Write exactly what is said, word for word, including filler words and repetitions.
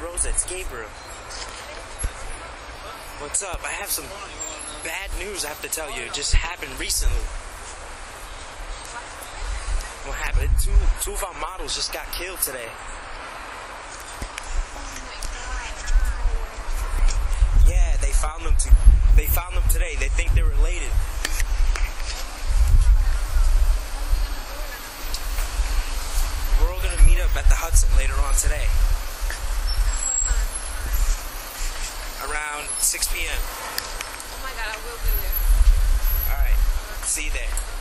Rosa, it's Gabriel. What's up? I have some bad news I have to tell you. It just happened recently. What happened? Two, two of our models just got killed today. Yeah, they found them. To, they found them today. They think they're related. We're all gonna meet up at the Hudson later on today. Around six P M Oh my God, I will be there. All right. See you there.